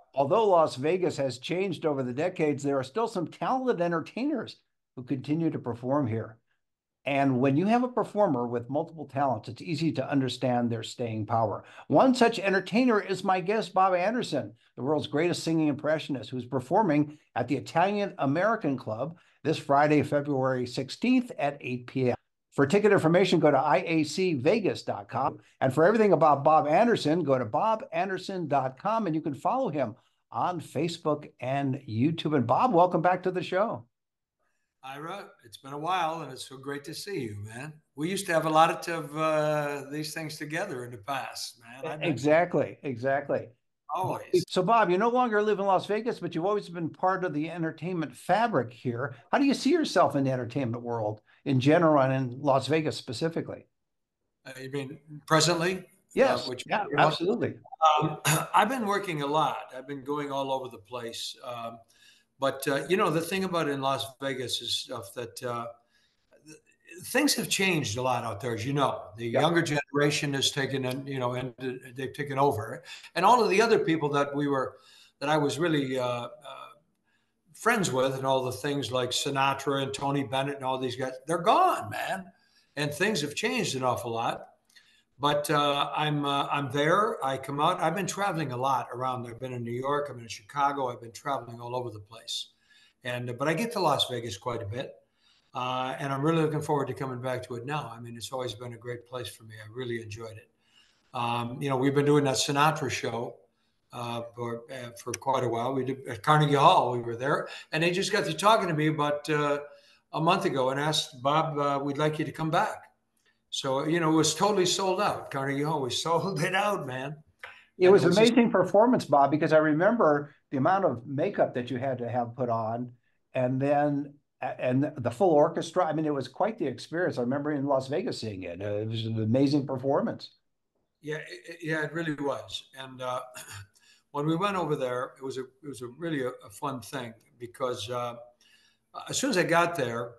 Although Las Vegas has changed over the decades, there are still some talented entertainers who continue to perform here. And when you have a performer with multiple talents, it's easy to understand their staying power. One such entertainer is my guest, Bob Anderson, the world's greatest singing impressionist, who's performing at the Italian American Club this Friday, February 16th at 8 p.m. For ticket information, go to iacvegas.com. And for everything about Bob Anderson, go to bobanderson.com, and you can follow him on Facebook and YouTube. And Bob, welcome back to the show. Ira, it's been a while, and it's so great to see you, man. We used to have a lot of these things together in the past, man. I miss you. Exactly, exactly. Always. So, Bob, you no longer live in Las Vegas, but you've always been part of the entertainment fabric here. How do you see yourself in the entertainment world in general and in Las Vegas specifically? You mean presently? Yes, Which yeah, you know, absolutely. I've been working a lot. I've been going all over the place. But the thing about it in Las Vegas is stuff that things have changed a lot out there, as you know. The Yeah. younger generation has taken, and they've taken over, and all of the other people that I was really friends with, and all the things like Sinatra and Tony Bennett and all these guys, they're gone, man, and things have changed an awful lot. But I'm there. I come out. I've been traveling a lot around. I've been in New York. I've been in Chicago. I've been traveling all over the place, and but I get to Las Vegas quite a bit. And I'm really looking forward to coming back to it now. I mean, it's always been a great place for me. I really enjoyed it. We've been doing that Sinatra show for quite a while. We did at Carnegie Hall. We were there, and they just got to talking to me about a month ago and asked Bob, "We'd like you to come back." So it was totally sold out. Carnegie Hall, we sold it out, man, It and it was was just amazing performance, Bob, because I remember the amount of makeup that you had to have put on, and then and the full orchestra. I mean, it was quite the experience. I remember in Las Vegas seeing it. It was an amazing performance. yeah, yeah, it really was. And when we went over there, it was a really a fun thing because as soon as I got there,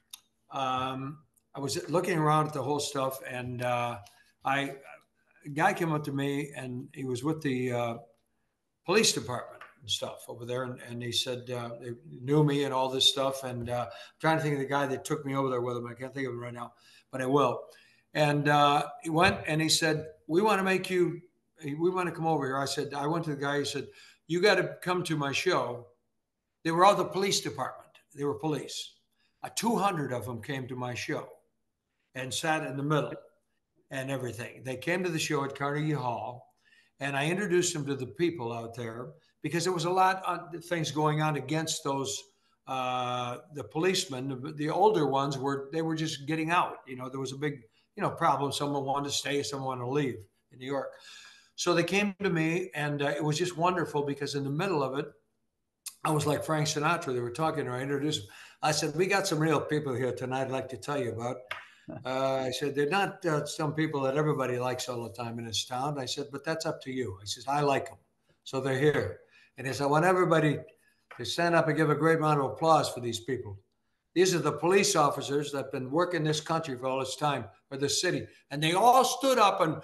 I was looking around at the whole stuff, and I a guy came up to me, and he was with the police department and stuff over there, and he said they knew me and all this stuff, and I'm trying to think of the guy that took me over there with him. I can't think of him right now, but I will. And he went and he said, "We want to make you. We want to come over here." I said, I went to the guy. He said, "You got to come to my show." They were all the police department. They were police. 200 of them came to my show and sat in the middle and everything. They came to the show at Carnegie Hall, and I introduced them to the people out there because there was a lot of things going on against those the policemen. The older ones were just getting out. There was a big problem. Someone wanted to stay, someone wanted to leave in New York. So they came to me, and it was just wonderful because in the middle of it, I was like Frank Sinatra. They were talking, and I introduced them. I said, "We got some real people here tonight I'd like to tell you about." I said, "They're not some people that everybody likes all the time in this town." I said, "But that's up to you." I said, "I like them. So they're here." And he said, "I want everybody to stand up and give a great round of applause for these people. These are the police officers that have been working this country for all this time, for this city." And they all stood up and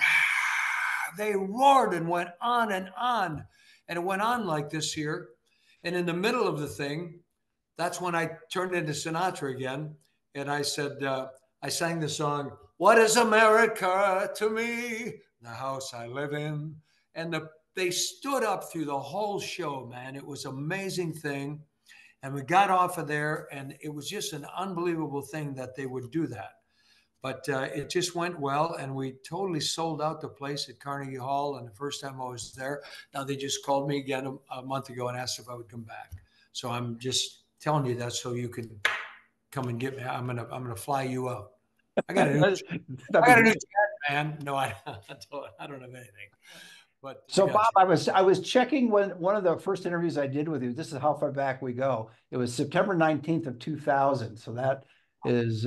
they roared and went on and on. And it went on like this here. And in the middle of the thing, that's when I turned into Sinatra again. And I said, I sang the song, "What is America to me? The house I live in." And they stood up through the whole show, man. It was an amazing thing. And we got off of there, and it was just an unbelievable thing that they would do that. But it just went well, and we totally sold out the place at Carnegie Hall. And the first time I was there, now they just called me again a month ago and asked if I would come back. So I'm just telling you that so you can come and get me. I'm gonna fly you out. I got a new That'd I be got a new great. jet, man. No, I don't have anything, but I So, got Bob, you. I was checking when one of the first interviews I did with you. This is how far back we go. It was September 19th of 2000. So that is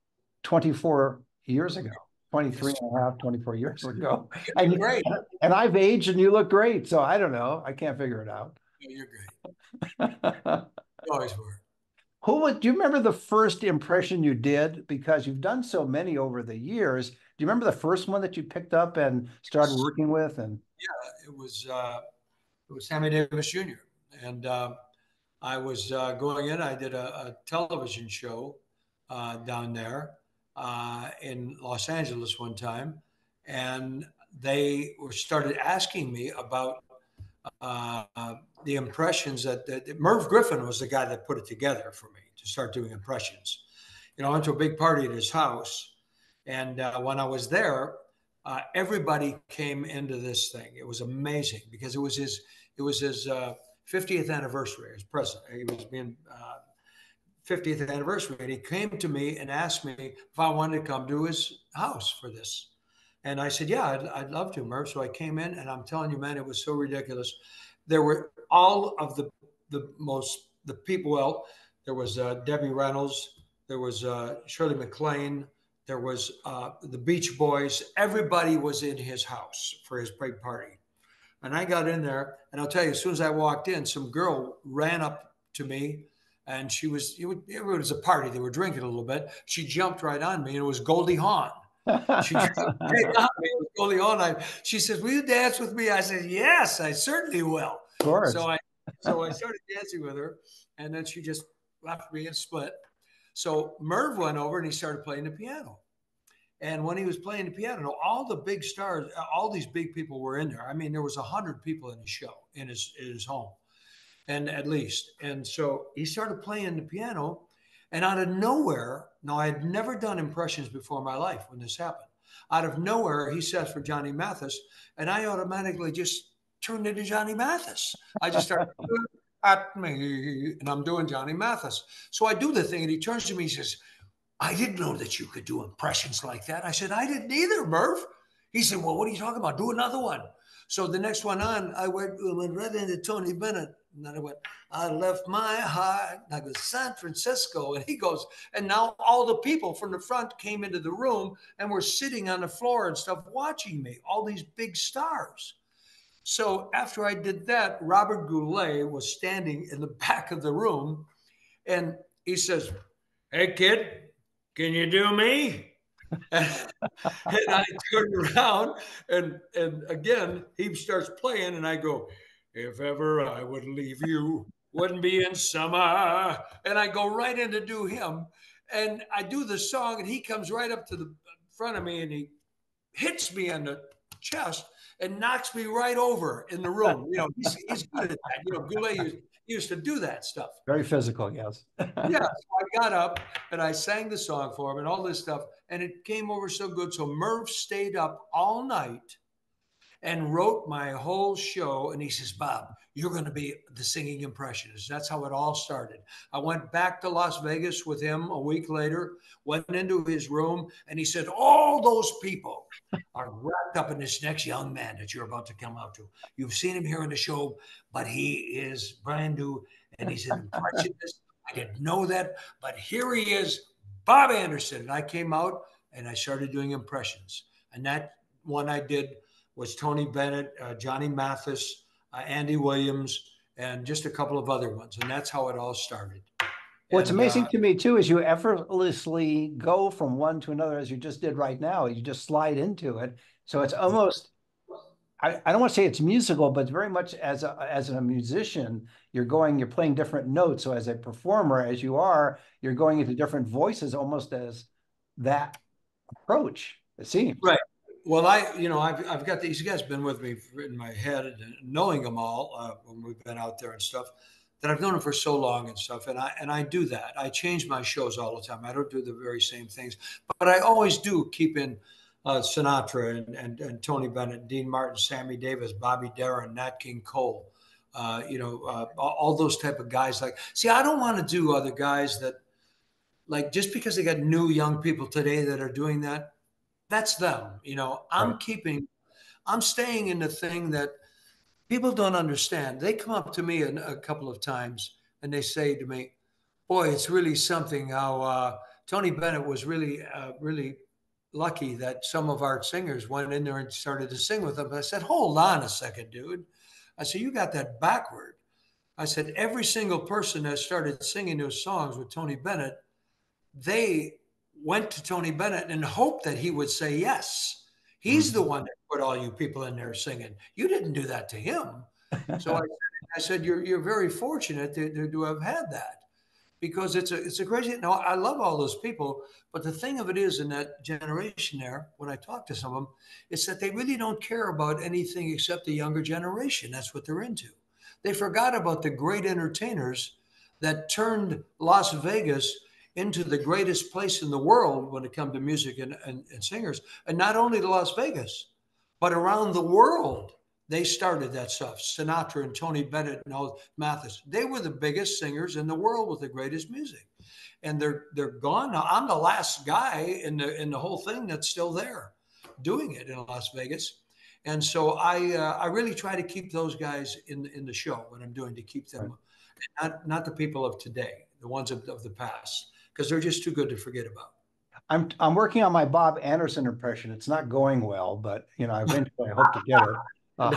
24 years ago, 23 Yes, and a half, 24 years ago. you're And great. and I've aged and you look great. So I don't know. I can't figure it out. You're great. You always were. Do you remember the first impression you did? Because you've done so many over the years. Do you remember the first one that you picked up and started Yes. working with? And Yeah, it was. with Sammy Davis Jr. And I was going in. I did a television show down there in Los Angeles one time, and they were started asking me about uh, the impressions that Merv Griffin was the guy that put it together for me to start doing impressions. I went to a big party at his house, and when I was there, everybody came into this thing. It was amazing because it was his 50th anniversary as president. He was being 50th anniversary, and he came to me and asked me if I wanted to come to his house for this. And I said, yeah, I'd love to, Merv. So I came in, and I'm telling you, man, it was so ridiculous. There were all of the people. Well, there was Debbie Reynolds, there was Shirley MacLaine, there was the Beach Boys. Everybody was in his house for his big party. And I got in there, and I'll tell you, as soon as I walked in, some girl ran up to me, and it was a party. They were drinking a little bit. She jumped right on me, and it was Goldie Hawn. She jumped right on me. It was Goldie Hawn. She says, "Will you dance with me?" I said, "Yes, I certainly will." Of course. So I started dancing with her, and then she just left me and split. So Merv went over and he started playing the piano. And when he was playing the piano, all the big stars, all these big people were in there. I mean, there was 100 people in his show, in his home, and at least. And so he started playing the piano, and out of nowhere, now I had never done impressions before in my life when this happened. Out of nowhere, he says for Johnny Mathis, and I automatically just turned into Johnny Mathis. I just started at me, and I'm doing Johnny Mathis. So I do the thing, and he turns to me, he says, "I didn't know that you could do impressions like that." I said, "I didn't either, Merv." He said, "Well, what are you talking about? Do another one." So the next one on, I went right into Tony Bennett. And then I went, "I left my heart." And I go, "San Francisco." And he goes, and now all the people from the front came into the room and were sitting on the floor and stuff watching me, all these big stars. So after I did that, Robert Goulet was standing in the back of the room, and he says, "Hey, kid, can you do me?" And I turned around, and again, he starts playing, and I go, "If ever I would leave you, wouldn't be in summer." And I go right in to do him. And I do the song, and he comes right up to the front of me, and he hits me on the chest and knocks me right over in the room. He's good at that. Goulet used to do that stuff. Very physical, yes. Yeah, so I got up and I sang the song for him and all this stuff, and it came over so good. So Merv stayed up all night and wrote my whole show. And he says, "Bob, you're going to be the singing impressionist." That's how it all started. I went back to Las Vegas with him a week later, went into his room, and he said, "All those people are wrapped up in this next young man that you're about to come out to. You've seen him here in the show, but he is brand new, and he's an impressionist. I didn't know that, but here he is, Bob Anderson." And I came out and I started doing impressions. And that one I did was Tony Bennett, Johnny Mathis, Andy Williams, and just a couple of other ones. And that's how it all started. What's And amazing to me too is you effortlessly go from one to another as you just did right now. You just slide into it. So it's almost, I don't want to say it's musical, but very much as a musician, you're playing different notes. So as a performer, as you are, you're going into different voices almost as that approach, it seems. right. Well, I've got these guys been with me in my head, and knowing them all when we've been out there and stuff. That I've known them for so long and stuff, and I do that. I change my shows all the time. I don't do the very same things, but I always do keep in Sinatra and Tony Bennett, Dean Martin, Sammy Davis, Bobby Darin, Nat King Cole. All those type of guys. Like, see, I don't want to do other guys that, like, just because they got new young people today that are doing that. That's them. Right. I'm staying in the thing that people don't understand. They come up to me a couple of times and they say to me, "Boy, it's really something how Tony Bennett was really lucky that some of our singers went in there and started to sing with him." I said, "Hold on a second, dude." I said, "You got that backward." I said, "Every single person that started singing those songs with Tony Bennett, they went to Tony Bennett and hoped that he would say yes. He's the one that put all you people in there singing. You didn't do that to him." So I said, you're very fortunate to have had that because it's a crazy. No, I love all those people, but the thing of it is, in that generation there, when I talk to some of them, it's that they really don't care about anything except the younger generation. That's what they're into. They forgot about the great entertainers that turned Las Vegas into the greatest place in the world when it comes to music and singers, and not only to Las Vegas, but around the world. They started that stuff. Sinatra and Tony Bennett and all Mathis. They were the biggest singers in the world with the greatest music, and they're gone now. I'm the last guy in the whole thing that's still there, doing it in Las Vegas. And so I really try to keep those guys in the show when I'm doing to keep Right. them, not the people of today, the ones of the past, because they're just too good to forget about. I'm working on my Bob Anderson impression. It's not going well, but eventually I hope to get it. No, Uh,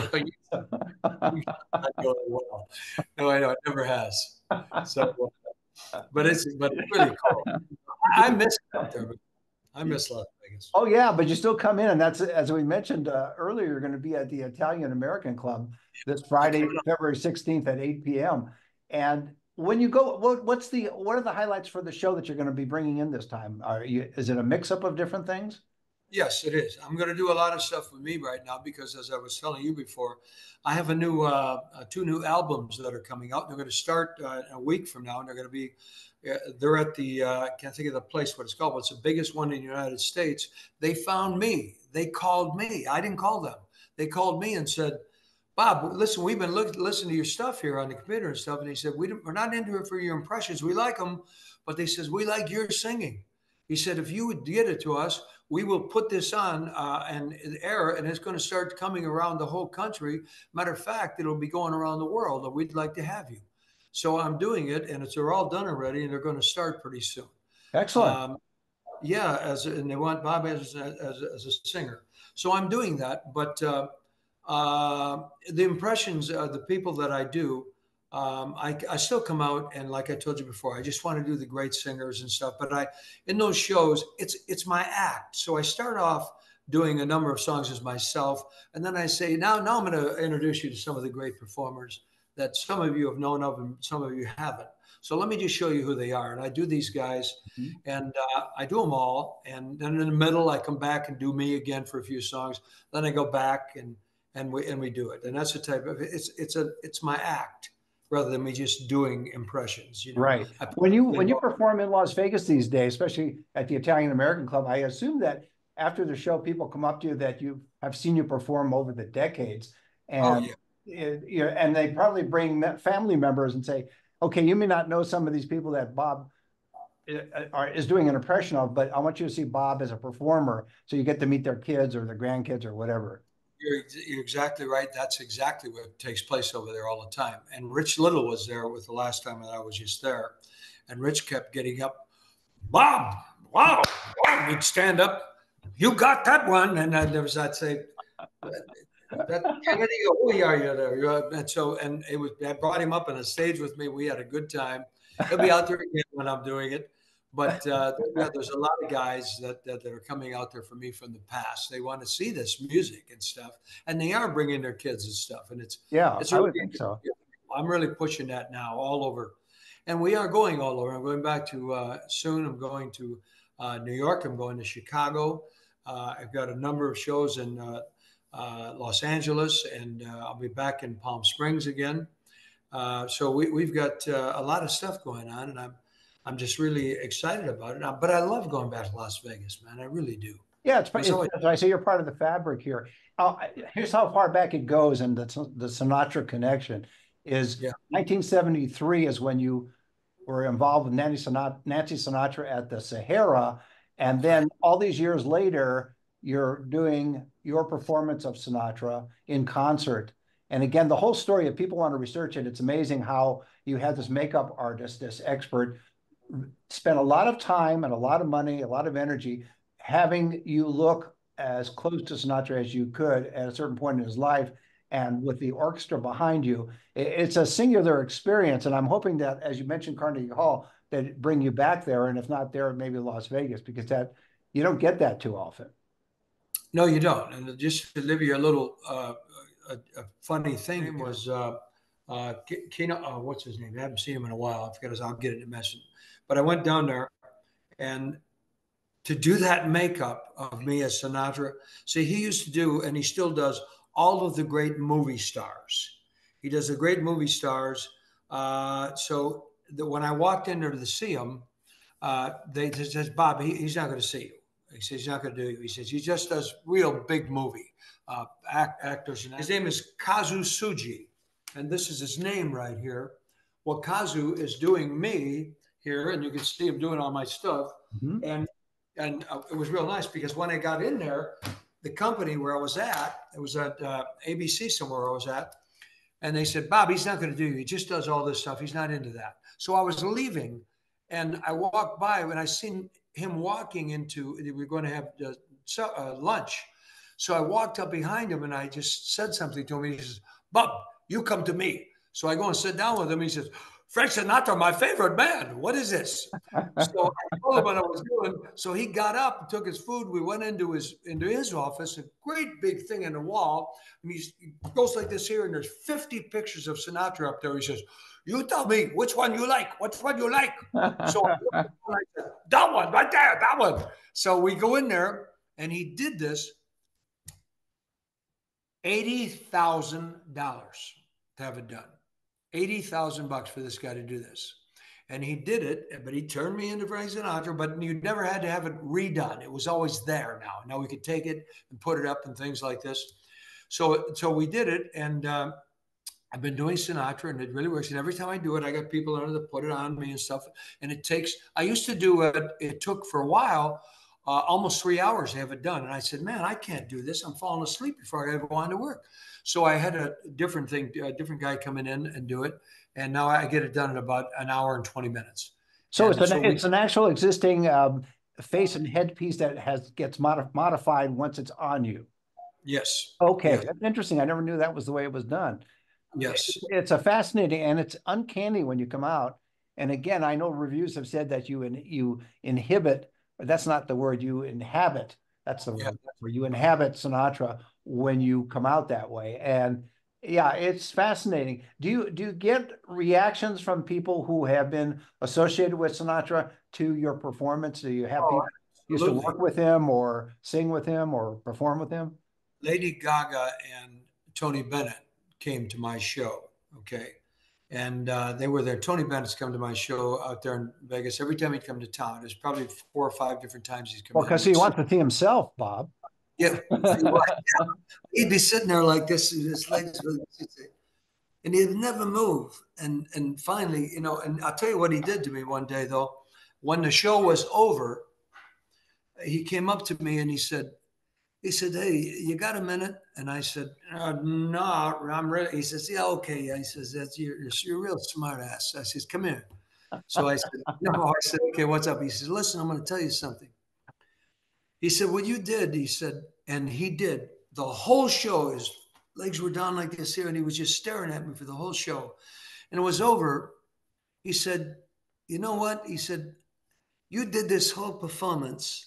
you not going well. No, I know it never has. So, but it's really cool. I miss it out there. I miss Las Vegas. oh yeah, but you still come in, and that's as we mentioned earlier. You're going to be at the Italian American Club this I'm Friday, coming up. February 16th at 8 p.m. And when you go, what are the highlights for the show that you're going to be bringing in this time? Is it a mix up of different things? Yes, it is. I'm going to do a lot of stuff with me right now because, as I was telling you before, I have a new two new albums that are coming out. They're going to start a week from now, and they're going to be. They're at the I can't think of the place what it's called, but it's the biggest one in the United States. They found me. They called me. I didn't call them. They called me and said, "Bob, listen, we've been listening to your stuff here on the computer and stuff." And he said, "We're not into it for your impressions. We like them, but they says we like your singing." He said, "If you would get it to us, we will put this on and air, and it's going to start coming around the whole country. Matter of fact, it'll be going around the world, and we'd like to have you." So I'm doing it, and they're all done already, and they're going to start pretty soon. Excellent. Um, yeah, and they want Bob as a singer. So I'm doing that, but the impressions, the people that I do, I still come out and like I told you before, I just want to do the great singers and stuff. But in those shows, it's my act. So I start off doing a number of songs as myself, and then I say, now I'm going to introduce you to some of the great performers that some of you have known of and some of you haven't. So let me just show you who they are. And I do these guys, Mhm. and I do them all. And then in the middle, I come back and do me again for a few songs. Then I go back and we do it. And that's the type of it's my act rather than me just doing impressions. Right. I put When you perform in Las Vegas these days, especially at the Italian American Club, I assume that after the show, people come up to you that you have seen you perform over the decades, oh and yeah. and they probably bring family members and say, "Okay, you may not know some of these people that Bob is doing an impression of, but I want you to see Bob as a performer, so you get to meet their kids or their grandkids or whatever." You're exactly right. That's exactly what takes place over there all the time. And Rich Little was there with the last time that I was just there. And Rich kept getting up, "Bob, wow, wow." He'd stand up, "You got that one." And then I'd say, "That Kennedy, who are you there?" And it was, I brought him up on a stage with me. We had a good time. He'll be out there again when I'm doing it. But yeah, there's a lot of guys that are coming out there for me from the past. They want to see this music and stuff, and they are bringing their kids and stuff. And Yeah, it's I really, would think so. I'm really pushing that now all over, and we are going all over. I'm going back to soon. I'm going to New York. I'm going to Chicago. I've got a number of shows in Los Angeles, and I'll be back in Palm Springs again. So we've got a lot of stuff going on, and I'm just really excited about it. But I love going back to Las Vegas, man. I really do. Yeah, It was always, as I say, you're part of the fabric here. Here's how far back it goes, and the Sinatra connection is yeah, 1973 is when you were involved with Nancy Sinatra at the Sahara, and that's right. then all these years later, you're doing your performance of Sinatra in concert. And again, the whole story, if people want to research it, it's amazing how you had this makeup artist, this expert, spent a lot of time and a lot of money, a lot of energy having you look as close to Sinatra as you could at a certain point in his life. And with the orchestra behind you, it's a singular experience. And I'm hoping that, as you mentioned, Carnegie Hall, that it bring you back there. And if not there, maybe Las Vegas, because that you don't get that too often. No, you don't. And just to give you a little a funny thing was Keno. What's his name? I haven't seen him in a while. I forget his. I'll get it in a message. But I went down there and to do that makeup of me as Sinatra. See, he used to do, and he still does, all of the great movie stars. He does the great movie stars. So that when I walked in there to see him, they just says, Bob, he's not going to see you. He says, he's not going to do you. He says, he just does real big movie actors. And his name is Kazu Suji. And this is his name right here. Well, Kazu is doing me here, and you can see him doing all my stuff. Mhm. And it was real nice because when I got in there, the company where I was at, it was at ABC somewhere I was at, and they said, Bob, he's not going to do you. He just does all this stuff. He's not into that. So I was leaving, and I walked by when I seen him walking into, we were going to have lunch. So I walked up behind him, and I just said something to him. He says, Bob, you come to me. So I go and sit down with him. He says, Frank Sinatra, my favorite man. What is this? So I told him what I was doing. So he got up, took his food. We went into his office, a great big thing in the wall. And he goes like this here, and there's 50 pictures of Sinatra up there. He says, you tell me which one you like. Which one you like? So I said, that one right there, that one. So we go in there, and he did this $80,000 to have it done. $80,000 for this guy to do this. And he did it, but he turned me into Frank Sinatra, but you never had to have it redone. It was always there now. Now we could take it and put it up and things like this. So we did it, and I've been doing Sinatra, and it really works. And every time I do it, I got people under to put it on me and stuff. And it takes, I used to do it, it took for a while, almost 3 hours to have it done. And I said, man, I can't do this. I'm falling asleep before I ever go on to work. So I had a different guy coming in and do it. And now I get it done in about an hour and 20 minutes. So And it's an actual existing face and headpiece that gets modified once it's on you. Yes. Okay, Yes. that's interesting. I never knew that was the way it was done. Yes. It's a fascinating, and it's uncanny when you come out. And again, I know reviews have said that you inhibit, but that's not the word, you inhabit. That's the word, where you inhabit Sinatra when you come out that way. And yeah, it's fascinating. Do you get reactions from people who have been associated with Sinatra to your performance? Do you have people who used to work with him or sing with him or perform with him? Lady Gaga and Tony Bennett came to my show. Okay. And they were there. Tony Bennett's come to my show out there in Vegas. Every time he'd come to town, there's probably 4 or 5 different times he's come Well, in. because he wants to see himself, Bob. Yeah. He'd be sitting there like this, his legs, and he'd never move. And finally, you know, and I'll tell you what he did to me one day, though. When the show was over, he came up to me and he said, hey, you got a minute? And I said, no, I'm ready. He says, yeah, okay. Yeah. He says, you're a real smart ass. I says, come here. So I said, no. I said, okay, what's up? He says, listen, I'm going to tell you something. He said, what you did, he said, and he did the whole show. His legs were down like this here, and he was just staring at me for the whole show. And it was over. He said, you know what? He said, you did this whole performance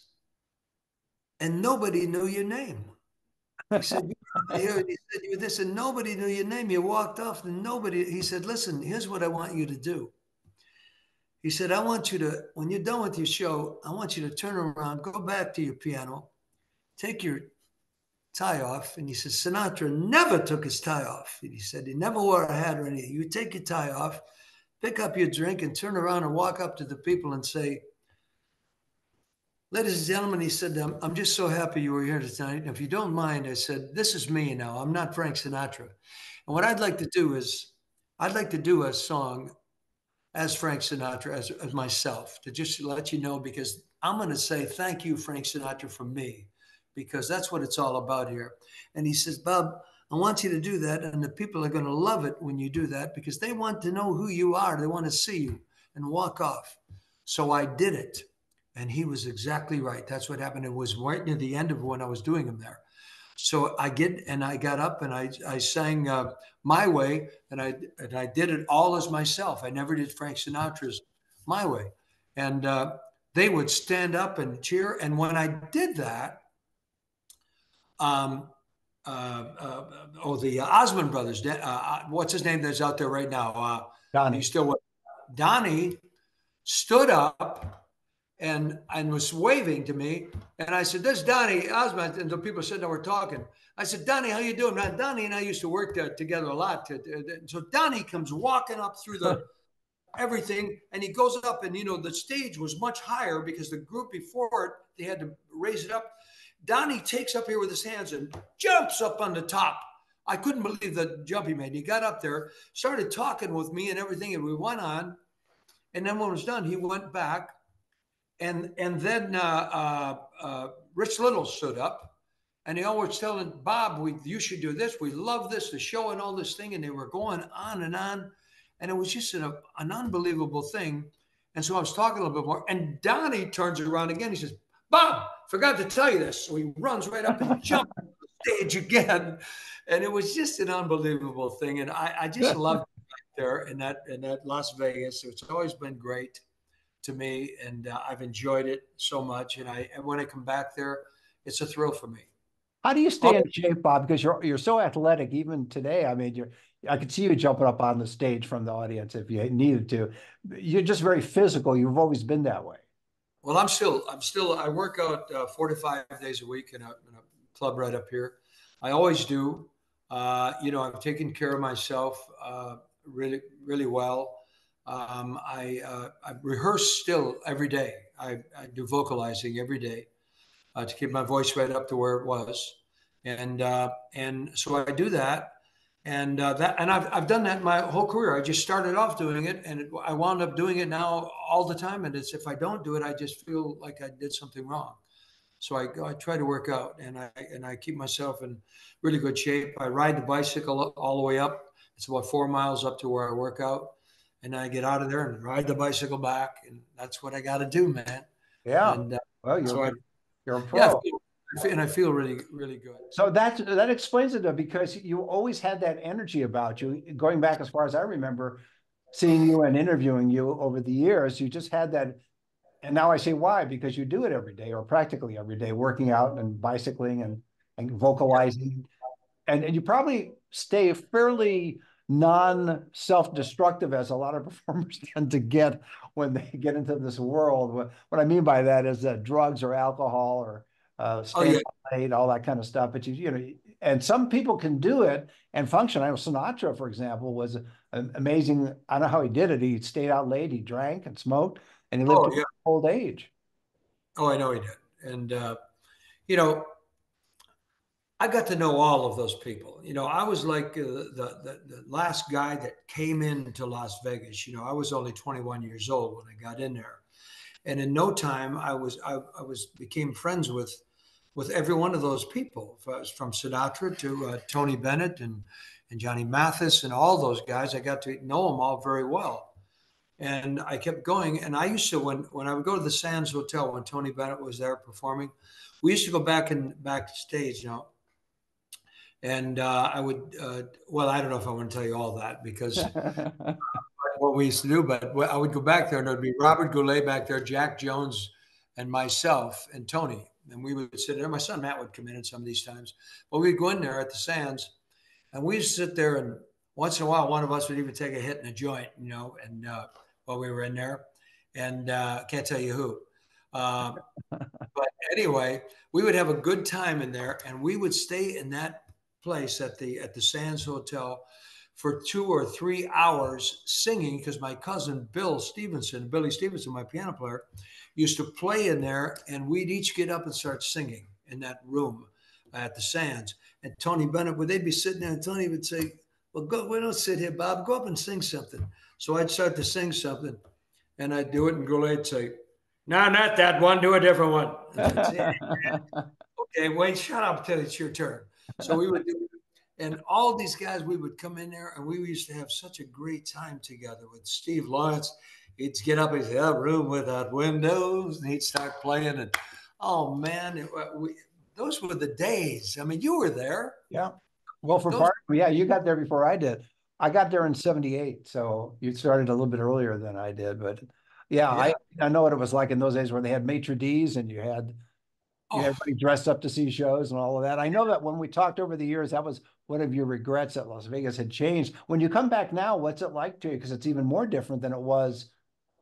and nobody knew your name. He said, he said you this, and nobody knew your name. You walked off, and nobody. He said, listen, here's what I want you to do. He said, I want you to, when you're done with your show, I want you to turn around, go back to your piano, take your tie off. And he said, Sinatra never took his tie off. He said, he never wore a hat or anything. You take your tie off, pick up your drink, and turn around and walk up to the people and say, ladies and gentlemen, he said, I'm just so happy you were here tonight. And if you don't mind, I said, this is me now. I'm not Frank Sinatra. And what I'd like to do is, I'd like to do a song as Frank Sinatra, as myself, to just let you know, because I'm going to say, thank you, Frank Sinatra, for me, because that's what it's all about here. And he says, Bob, I want you to do that. And the people are going to love it when you do that, because they want to know who you are. They want to see you and walk off. So I did it. And he was exactly right. That's what happened. It was right near the end of when I was doing him there. So I got up and I sang My Way, and I did it all as myself. I never did Frank Sinatra's My Way. And they would stand up and cheer. And when I did that, the Osmond brothers. What's his name that's out there right now? You Donnie. still with Donnie stood up and was waving to me. And I said, "This is Donnie Osmond." And the people sitting there were talking. I said, "Donnie, how you doing?" Now, Donnie and I used to work together a lot. So Donnie comes walking up through the everything, and he goes up, and the stage was much higher because the group before it, they had to raise it up. Donnie takes up here with his hands and jumps up on the top. I couldn't believe the jump he made. He got up there, started talking with me and everything, and we went on. And then when it was done, he went back, and then Rich Little stood up, and he always telling Bob, you should do this. We love this, the show and all this thing. And they were going on and on. And it was just an unbelievable thing. And so I was talking a little bit more. And Donnie turns around again. He says, "Bob, forgot to tell you this." So he runs right up and jumps on the stage again. And it was just an unbelievable thing. And I just loved it right there in that Las Vegas. So it's always been great to me. And I've enjoyed it so much. And when I come back there, it's a thrill for me. How do you Oh, stay in shape, Bob? Because you're so athletic even today. I mean, I could see you jumping up on the stage from the audience if you needed to. You're just very physical. You've always been that way. well, I work out 4 to 5 days a week in a club right up here. I always do. I've taken care of myself really, really well. I rehearse still every day. I do vocalizing every day to keep my voice right up to where it was, and so I do that, and I've done that my whole career. I just started off doing it, and I wound up doing it now all the time. And it's if I don't do it, I just feel like I did something wrong. So I try to work out, and I keep myself in really good shape. I ride the bicycle all the way up. It's about 4 miles up to where I work out, and I get out of there and ride the bicycle back, and that's what I got to do, man. Yeah. And Well, so I you're a yeah, pro. and I feel really, really good. So that explains it though, because you always had that energy about you. Going back as far as I remember, seeing you and interviewing you over the years, you just had that. And now I say why, because you do it every day or practically every day, working out and bicycling and vocalizing. And you probably stay fairly non-self-destructive as a lot of performers tend to get when they get into this world. What I mean by that is that drugs or alcohol or Oh staying yeah. up late, all that kind of stuff. But and some people can do it and function. I know Sinatra, for example, was an amazing. I don't know how he did it. He stayed out late, he drank and smoked, and he lived Oh to yeah. old age. Oh, I know he did. And you know, I got to know all of those people. I was like the last guy that came into Las Vegas. I was only 21 years old when I got in there, and in no time I was became friends with every one of those people, from Sinatra to Tony Bennett and Johnny Mathis and all those guys. I got to know them all very well, and I kept going. And I used to when I would go to the Sands Hotel when Tony Bennett was there performing, we used to go backstage, and I would well, I don't know if I want to tell you all that because what we used to do, but I would go back there and there'd be Robert Goulet back there, Jack Jones, and myself and Tony. And we would sit there. My son Matt would come in at some of these times, but we'd go in there at the Sands and we'd sit there. And once in a while, one of us would even take a hit in a joint, and while we were in there. And can't tell you who. Uh, but anyway, we would have a good time in there, and we would stay in that place at the Sands Hotel for 2 or 3 hours singing because my cousin Billy Stevenson, my piano player, used to play in there, and we'd each get up and start singing in that room at the Sands. And Tony Bennett, they'd be sitting there, and Tony would say, "Well, go, we don't sit here, Bob. Go up and sing something." So I'd start to sing something, and I'd do it, and Goulet'd say, "No, not that one. Do a different one." And I'd say, "Okay, wait, shut up till it's your turn." So we would do, and all these guys, we would come in there, and we used to have such a great time together with Steve Lawrence. He'd get up and say, "A room without windows," and he'd start playing. And oh man, those were the days. I mean, you were there. Yeah. Well, for Those, part, yeah, you got there before I did. I got there in 78, so you started a little bit earlier than I did. But yeah, yeah. I know what it was like in those days where they had maitre d's and you had Oh, everybody dressed up to see shows and all of that. I know that when we talked over the years, that was one of your regrets that Las Vegas had changed. When you come back now, what's it like to you? Because it's even more different than it was,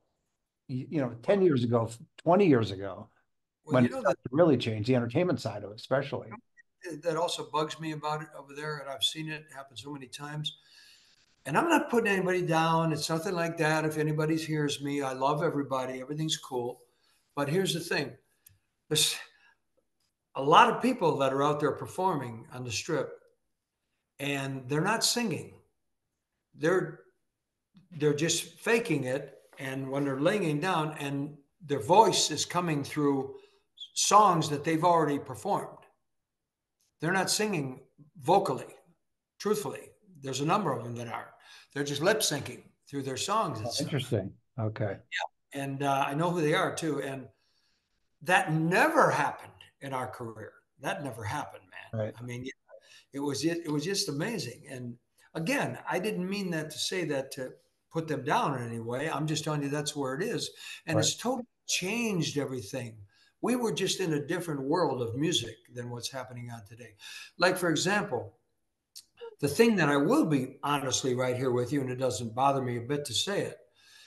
10 years ago, 20 years ago, well, when you it know that started to really change the entertainment side of it, especially. that also bugs me about it over there, and I've seen it happen so many times. And I'm not putting anybody down. It's nothing like that. If anybody hears me, I love everybody. Everything's cool. But here's the thing: there's a lot of people that are out there performing on the strip, and they're not singing. They're they're just faking it. And when they're laying down, and their voice is coming through songs that they've already performed, they're not singing vocally. Truthfully, there's a number of them that aren't. They're just lip syncing through their songs and Oh, stuff. interesting. Okay. And I know who they are too. And that never happened in our career. That never happened, man. Right. I mean, it was just amazing. And again, I didn't mean that to say that to put them down in any way. I'm just telling you that's where it is, and Right. it's totally changed everything. We were just in a different world of music than what's happening on today. Like for example, the thing that I will be honestly right here with you, and it doesn't bother me a bit to say it.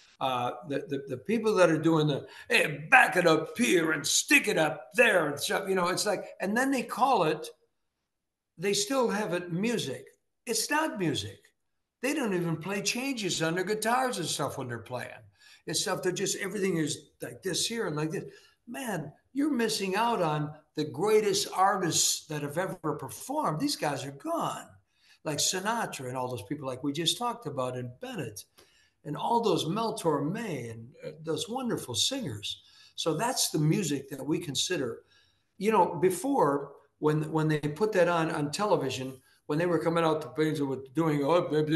The people that are doing the hey, back it up here and stick it up there and stuff, it's like, and then they call it, they still have it music. It's not music. They don't even play changes on their guitars and stuff when they're playing. It's stuff that just everything is like this here and like this. Man, you're missing out on the greatest artists that have ever performed. These guys are gone. Like Sinatra and all those people like we just talked about, and Bennett and all those Mel Torme and those wonderful singers. So that's the music that we consider. Before when they put that on television, when they were coming out to things with doing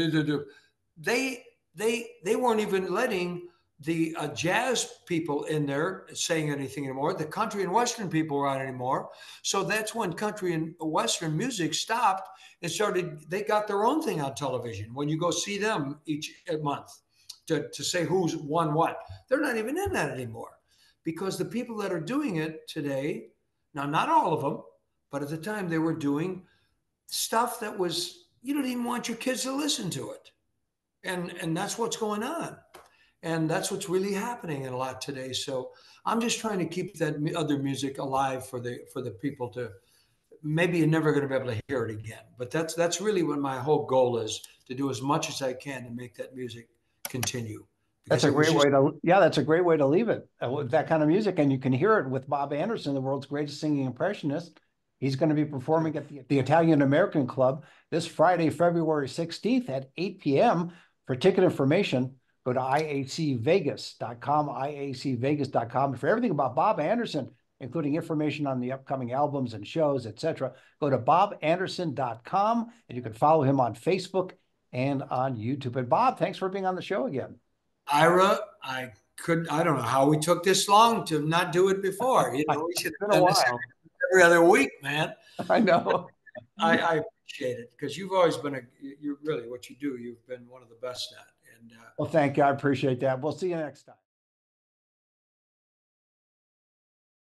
they they weren't even letting the jazz people in there saying anything anymore. The country and western people were on anymore. So that's when country and western music stopped and started. They got their own thing on television. When you go see them each month to say who's won what, they're not even in that anymore because the people that are doing it today, now not all of them, but at the time they were doing stuff that was you don't even want your kids to listen to it, and that's what's going on, and that's what's really happening in a lot today. So I'm just trying to keep that other music alive for the people to maybe you're never going to be able to hear it again, but that's really what my whole goal is, to do as much as I can to make that music continue That's because a it was great just way to, yeah, that's a great way to leave it with that kind of music. And you can hear it with Bob Anderson, the world's greatest singing impressionist. He's going to be performing at the Italian American Club this Friday, February 16th at 8 p.m. For ticket information, go to iacvegas.com, iacvegas.com. For everything about Bob Anderson, including information on the upcoming albums and shows, etc., go to bobanderson.com, and you can follow him on Facebook and on YouTube. And Bob, thanks for being on the show again. Ira. I don't know how we took this long to not do it before. We should It's been have a done this while. every other week, man. I know. I appreciate it because you've always been you're really what you do. You've been one of the best at, and Well, thank you. I appreciate that. We'll see you next time.